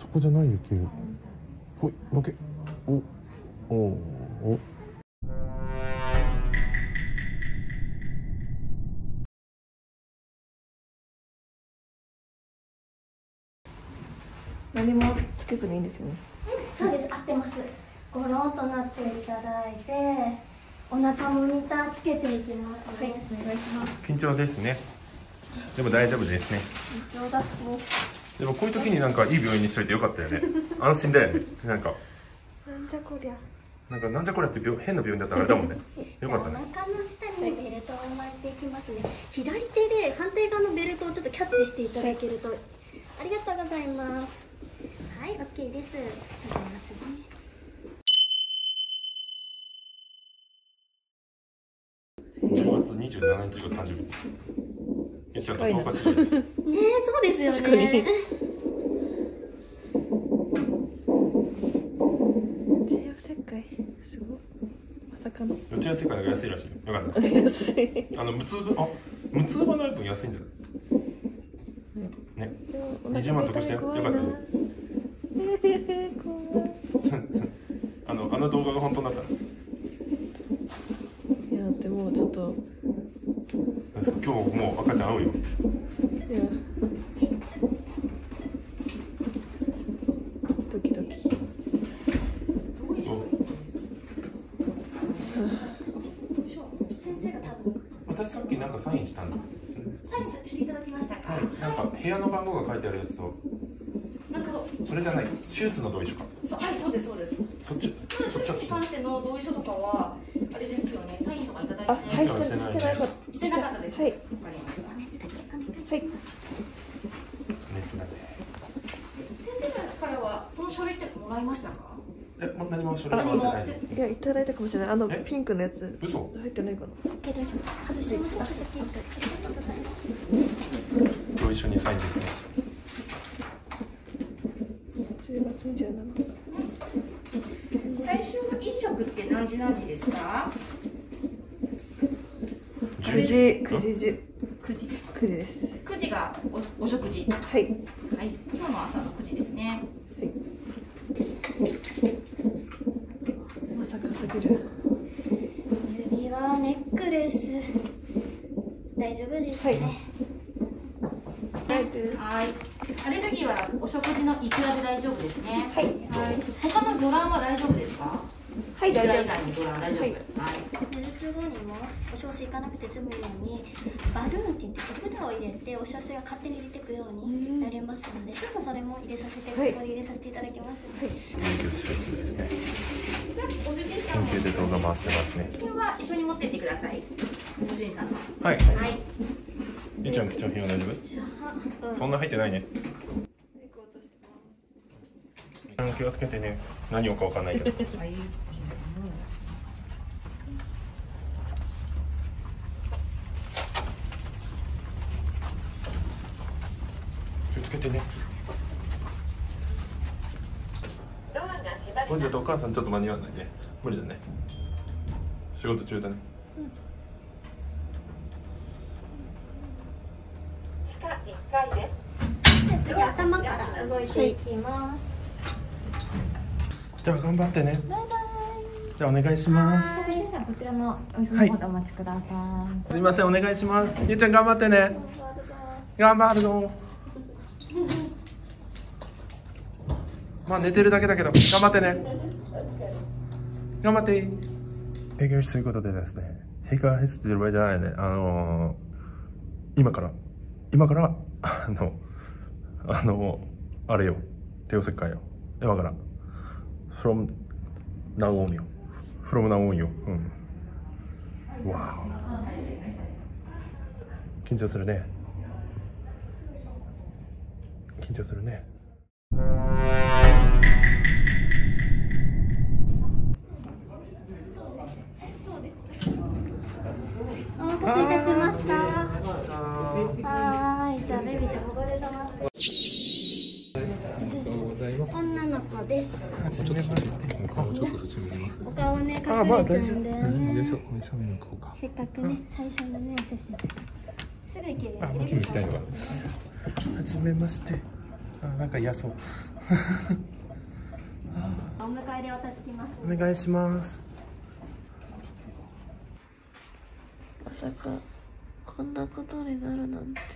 こじゃないよ君。ほい負け。お何もつけずにいいんですよね。 そうです、合ってます。ゴロンとなっていただいて、お腹モニターつけていきますね。はい、お願いします。 緊張ですね。でも大丈夫ですね。 緊張だ。もう。 でもこういう時になんかいい病院にしといてよかったよね。安心だよね。なんか。 なんじゃこりゃ。 なんじゃこりゃって変な病院だったらあれだもんね。よかったね。 お腹の下にベルトを巻いていきますね。左手で反対側のベルトをちょっとキャッチしていただけると、ありがとうございます。はい、OK です。始めますね。 10月27日が誕生日。いちゃんと10日違いです。 ねえ、そうですよね。 確かに。帝王切開すごい。まさかの。 帝王切開が安いらしいよ。よかった。 安い。 無痛はない分安いんじゃない？ね。20万得してよ。よかったよ。あの動画が本当だったら。 いやだってもうちょっと。 今日もう赤ちゃん会うよ。 いや。ドキドキ。 先生が多分。 私さっきなんかサインしたんですけど。 サインしていただきましたか。 はい。なんか部屋の番号が書いてあるやつと。 なんかそれじゃない。手術の同意書か。 はい、そうです。 そっち。 手術に関しての同意書とかはあれですよね。サインとかいただいてはい、してなかった。 してなかったです。 はい。 わかりました。 はい。 熱だね。 先生からはその書類ってもらいましたか？ 何も書類は持ってないです。 いや、いただいたかもしれない。ピンクのやつ。 嘘？ 入ってないかな。 大丈夫です。外してます。ありがとうございます。 同意書にサインですね。 10月27。 最終飲食って何時ですか ？9時です。 9時がお食事。 はい。 はい。今の朝の9時ですね。 はい。まさかすぎる。 指輪、ネックレス。大丈夫ですね。 はい。アレルギーはお食事のいくらで大丈夫ですね。 はい。 他の魚卵は大丈夫ですか？ はい、大丈夫。 以外に魚卵大丈夫。はい。 手術後にもお小水行かなくて済むようにバルーンって言って管を入れてお小水が勝手に入れていくようになりますので、ちょっとそれも入れさせて、ここに入れさせていただきます。はい。 緊急手術ですね。緊急で動画回してますね。 今日は一緒に持ってってください。ご主人さんはい。 はい。 ゆうちゃん、貴重品は大丈夫？そんな入ってないね。気をつけてね。何をかわかんないけど。気をつけてね。これだとお母さんちょっと間に合わないね。無理だね。仕事中だね。 次頭から動いていきます。 じゃあ頑張ってね。バイバイ。じゃあお願いします。 こちらのお椅子の方でお待ちください。 すみません、お願いします。ゆうちゃん頑張ってね。頑張るぞ。まあ寝てるだけだけど頑張ってね。頑張って。営業室ということでですね、閉会室って言う場合じゃないね。今からあれよ、帝王切開よ。今から。from now on よ。from now on よ。うん。わお。緊張するね。緊張するね。 お待たせいたしました。はい、じゃあベビーちゃんここで止まって。女の子です。 はじめまして。お顔ちょっとそっち見ます。 お顔ね、隠れちゃうんだよね。せっかくね、最初のね、お写真。すぐ行けるよ。 こっち見たいのは。はじめまして。 あ、なんか嫌そう。 お迎えで渡します。 お願いします。 まさかこんなことになるなんて、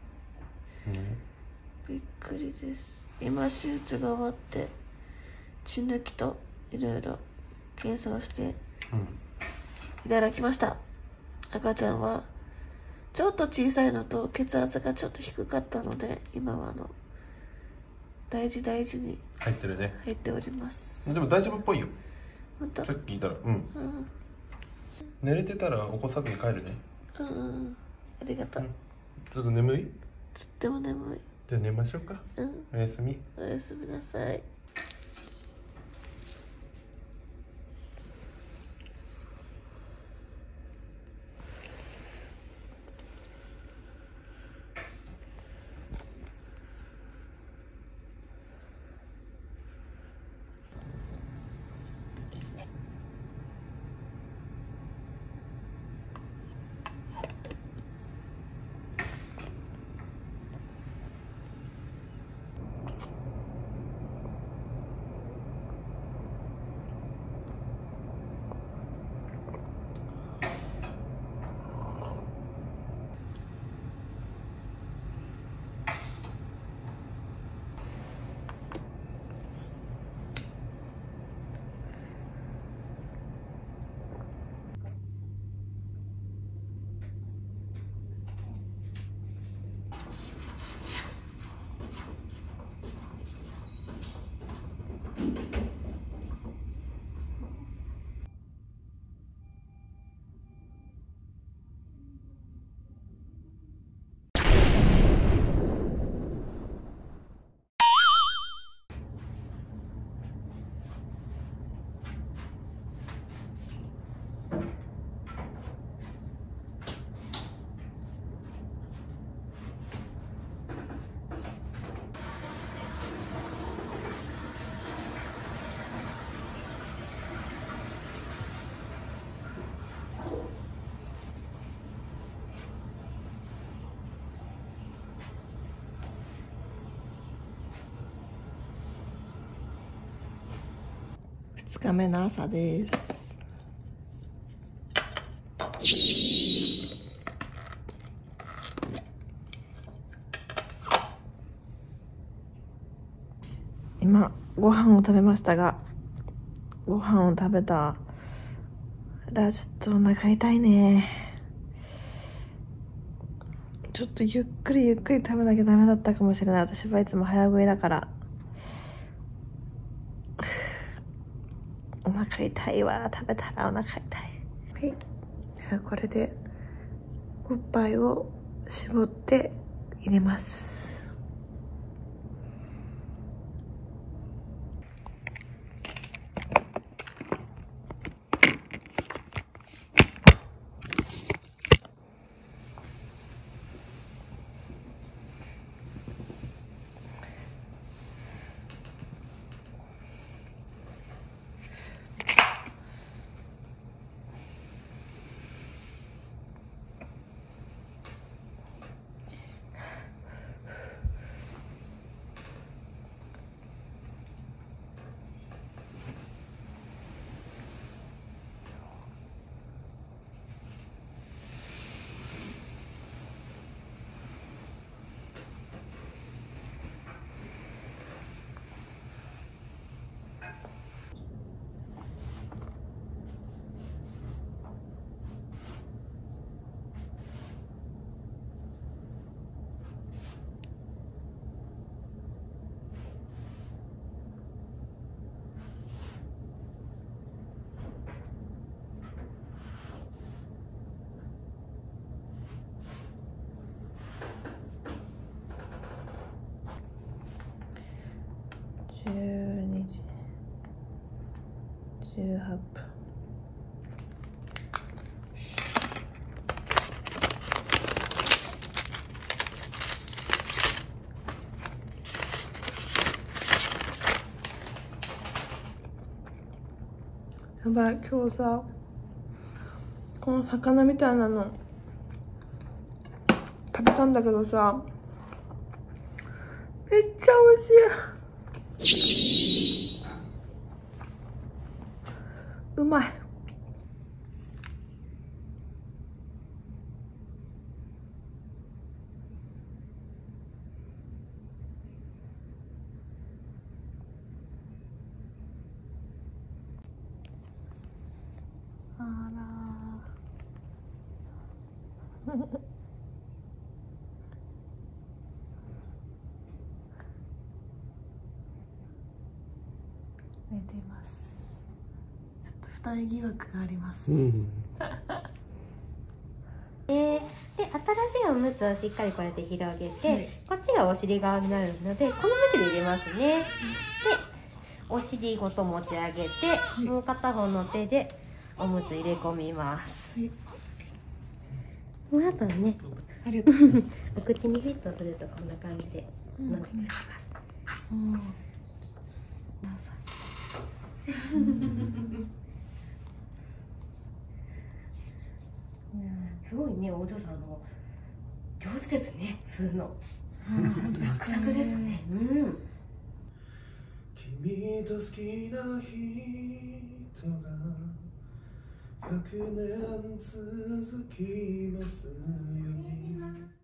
びっくりです。今手術が終わって血抜きといろいろ検査をしていただきました。赤ちゃんはちょっと小さいのと血圧がちょっと低かったので、今は大事に入ってるね。 入っております。 でも大丈夫っぽいよ。 本当？ さっき聞いたら、寝れてたら起こさずに帰るね。 ありがとう。 ちょっと眠い？ とっても眠い。 じゃあ寝ましょうか。おやすみ。 おやすみなさい。2日目の朝です。今ご飯を食べましたが、ご飯を食べたらちょっとお腹痛いね。ちょっとゆっくり食べなきゃダメだったかもしれない。私はいつも早食いだから。お腹痛いわ。食べたらお腹痛い。はい。ではこれでおっぱいを絞って入れます。12時18分。やばい、今日さ、この魚みたいなの食べたんだけどさ、 めっちゃ美味しい。うまい。 あら寝てます。 ちょっと二重疑惑があります。 で、新しいおむつをしっかりこうやって広げて、はい、こっちがお尻側になるので、この向きで入れますね。で、お尻ごと持ち上げて、はい、もう片方の手でおむつ入れ込みます。はい、もうあとね、 ありがとうございます。 お口にフィットするとこんな感じで飲んでくれます。すごいね、お嬢さん上手ですね、吸うの。サクサクですね。 君と好きな人が100年続きますように。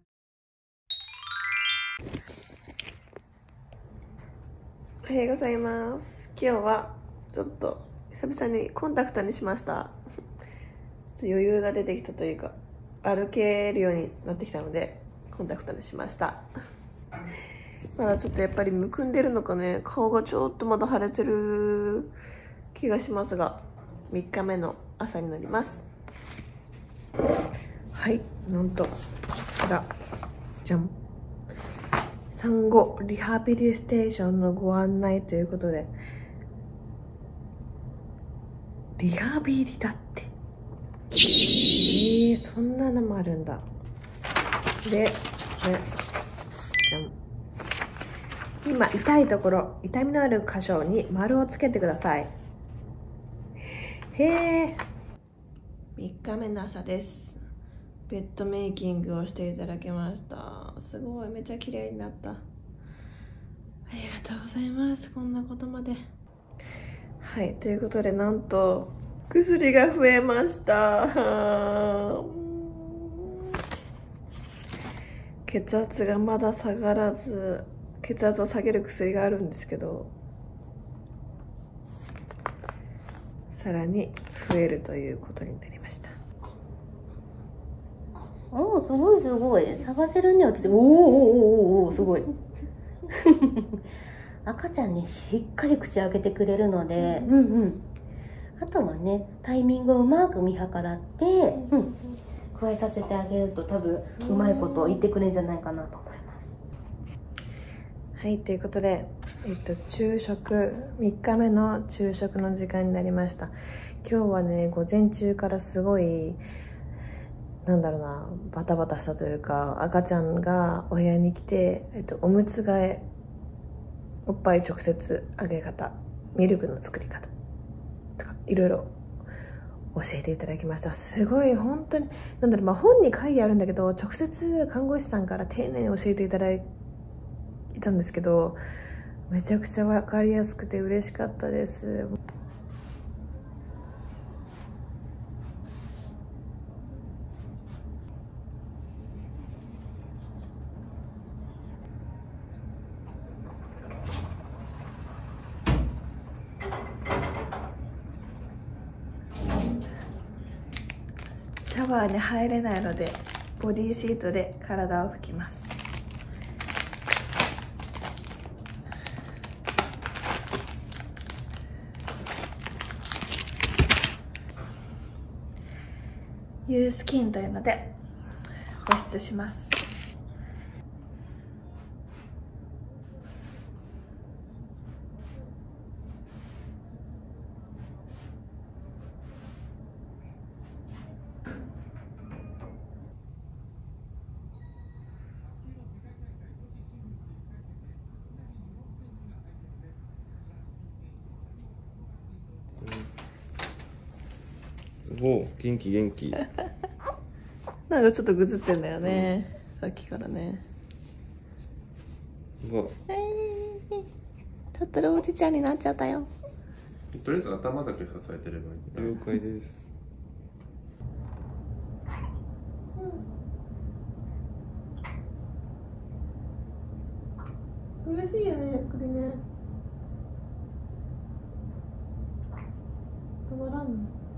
おはようございます。今日はちょっと久々にコンタクトにしました。ちょっと余裕が出てきたというか、歩けるようになってきたのでコンタクトにしました。まだちょっとやっぱりむくんでるのかね、顔がちょっとまだ腫れてる気がしますが、3日目の朝になります。はい、なんとこちらじゃん、産後リハビリステーションのご案内ということで、リハビリだって、そんなのもあるんだ。で、じゃん、今痛いところ、痛みのある箇所に丸をつけてください。へえ。3日目の朝です。ベッドメイキングをしていただきました。すごい、めっちゃ綺麗になった。ありがとうございます。こんなことまで。はい、ということで、なんと薬が増えました。血圧がまだ下がらず、血圧を下げる薬があるんですけど、さらに増えるということになりました。 おお、すごいすごい、探せるね、私。お、すごい。赤ちゃんにしっかり口開けてくれるので、あとはね、タイミングをうまく見計らって、加えさせてあげると多分うまいこと言ってくれるんじゃないかなと思います。 はい、ということで、昼食、3日目の昼食の時間になりました。今日はね、午前中からすごい、なんだろうな、バタバタしたというか、赤ちゃんがお部屋に来て、おむつ替え、おっぱい直接あげ方、ミルクの作り方とか、いろいろ教えていただきました。すごい、本当に、なんだろう、本に書いてあるんだけど、直接看護師さんから丁寧に教えていただいたんですけど、めちゃくちゃ分かりやすくて嬉しかったです。シャワーに入れないので、ボディシートで体を拭きます。ユースキンというので保湿します。 お、元気元気。 なんかちょっとぐずってんだよね、さっきからね。 トトロおじちゃんになっちゃったよ。 とりあえず頭だけ支えてればいい。 了解です。 嬉しいよね、これね。止まらんの。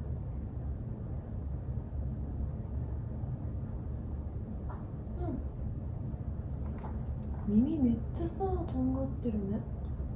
耳めっちゃさ、とんがってるね。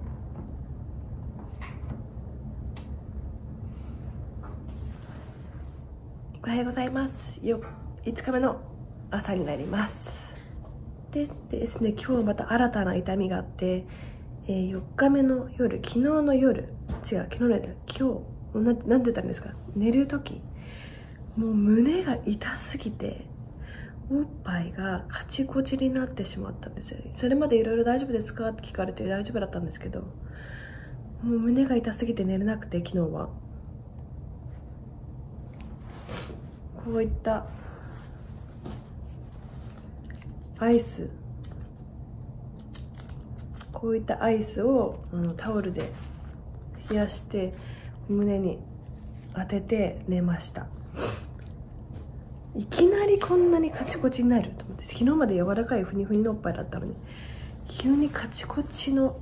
おはようございます。5日目の朝になります。でですね、今日はまた新たな痛みがあって、4日目の夜、昨日の夜、昨日の夜、今日、なんて言ったらいいんですか、寝るとき、もう胸が痛すぎて、おっぱいがカチコチになってしまったんですよ。それまでいろいろ大丈夫ですかって聞かれて大丈夫だったんですけど、もう胸が痛すぎて寝れなくて、昨日は。こういったアイス、こういったアイスをタオルで冷やして胸に当てて寝ました。いきなりこんなにカチコチになると思って、昨日まで柔らかいふにふにのおっぱいだったのに急にカチコチの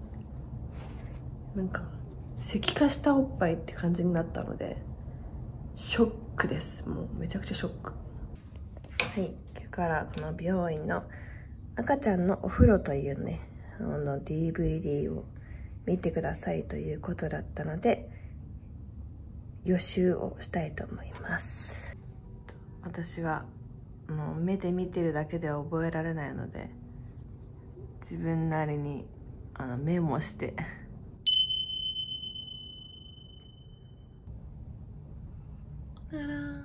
なんか石化したおっぱいって感じになったのでショックです。もうめちゃくちゃショック。はい、今日からこの美容院の赤ちゃんのお風呂というねDVD を見てくださいということだったので予習をしたいと思います。私はもう目で見てるだけでは覚えられないので自分なりにメモしてあら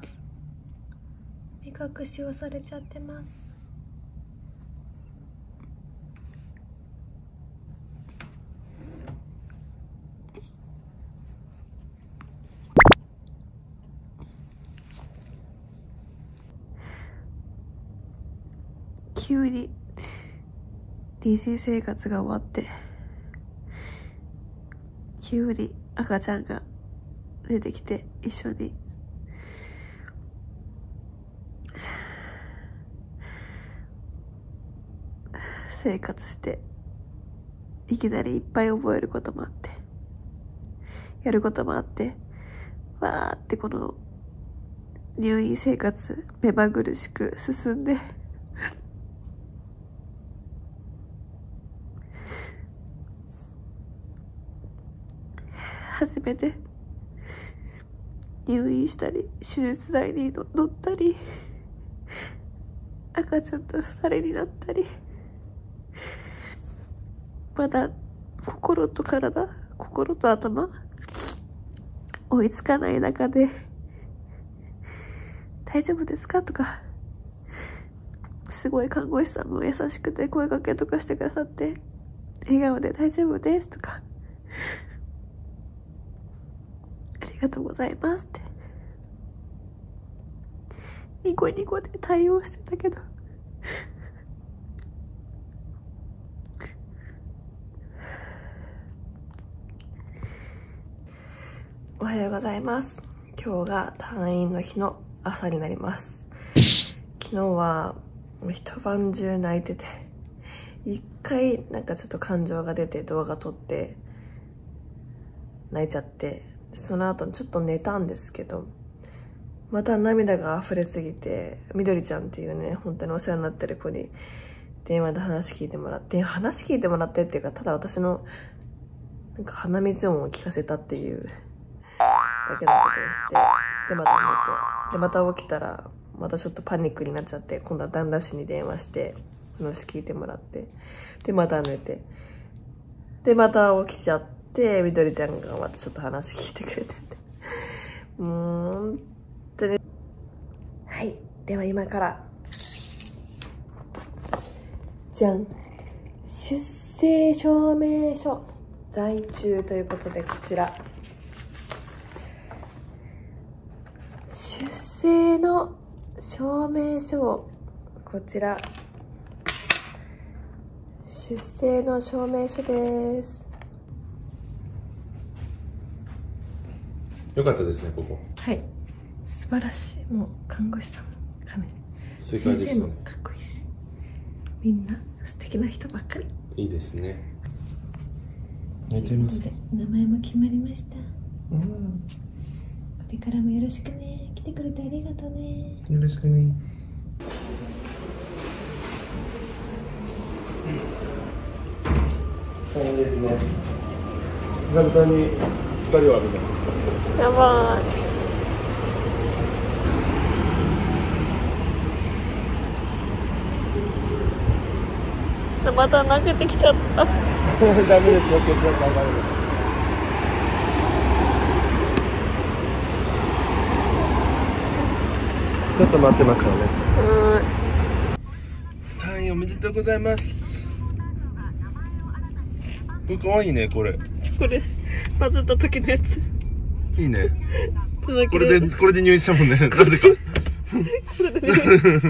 目隠しをされちゃってます。急に DC 生活が終わって急に赤ちゃんが出てきて一緒に生活していきなりいっぱい覚えることもあってやることもあってわーってこの入院生活目まぐるしく進んで初めて入院したり手術台に乗ったり赤ちゃんと2人になったりまだ心と体心と頭追いつかない中で大丈夫ですかとかすごい看護師さんも優しくて声かけとかしてくださって笑顔で大丈夫ですとかありがとうございますってニコニコで対応してたけどおはようございます。今日が退院の日の朝になります。昨日は一晩中泣いてて一回なんかちょっと感情が出て動画撮って泣いちゃってその後ちょっと寝たんですけどまた涙が溢れすぎてみどりちゃんっていうね本当にお世話になってる子に電話で話聞いてもらってっていうかただ私のなんか鼻水音を聞かせたっていうだけのことをしてでまた寝てでまた起きたらまたちょっとパニックになっちゃって今度は旦那氏に電話して話聞いてもらってでまた寝てでまた起きちゃってみどりちゃんがまたちょっと話聞いてくれて本当にはいでは今からじゃん出生証明書在中ということでこちら出生の証明書をこちら出出生の証明書です。 よかったですね、ここ。 はい、素晴らしい。もう看護師さんも正解でしたね。 先生もかっこいいし、みんな素敵な人ばっかり。 いいですね。 寝てます。名前も決まりました。これからもよろしくね。来てくれてありがとうね。 よろしくね。大変ですね。久々に光を浴びた。 やばい。また泣けてきちゃった。ダメですよ、血圧上がる。 ちょっと待ってましょうね。退院おめでとうございます。これ可愛いね、これ。 これバズった時のやつ。 いいね。これで入院したもんね。なぜか。 これでね。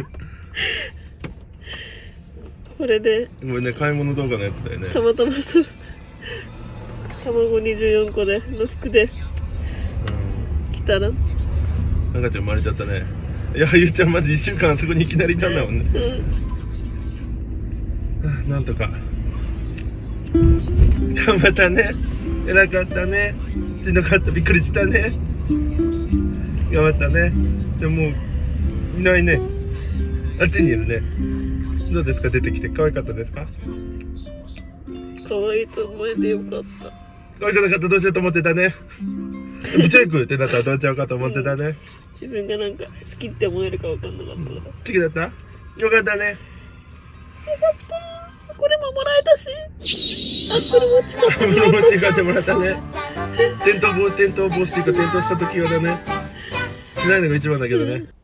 これでこれね、買い物動画のやつだよね。 たまたまそう、卵24個での服で来たら、 赤ちゃん生まれちゃったね。いや、ゆうちゃんまず1週間そこにいきなりいたんだもんね。なんとか頑張ったね。偉かったね。しんどかった。びっくりしたね。頑張ったね。でももういないね。あっちにいるね。どうですか、出てきて可愛かったですか？ 可愛いと思えてよかった。 可愛くなかったらどうしようと思ってたね。ブチャイクってなったらどうしようかと思ってたね。 自分がなんか好きって思えるか分かんなかったから。 好きだった？よかったね。 よかった。これももらえたし。あ、これも使ってもらえたし。 使ってもらったね。転倒防止っていうか転倒した時用だね。しないのが一番だけどね。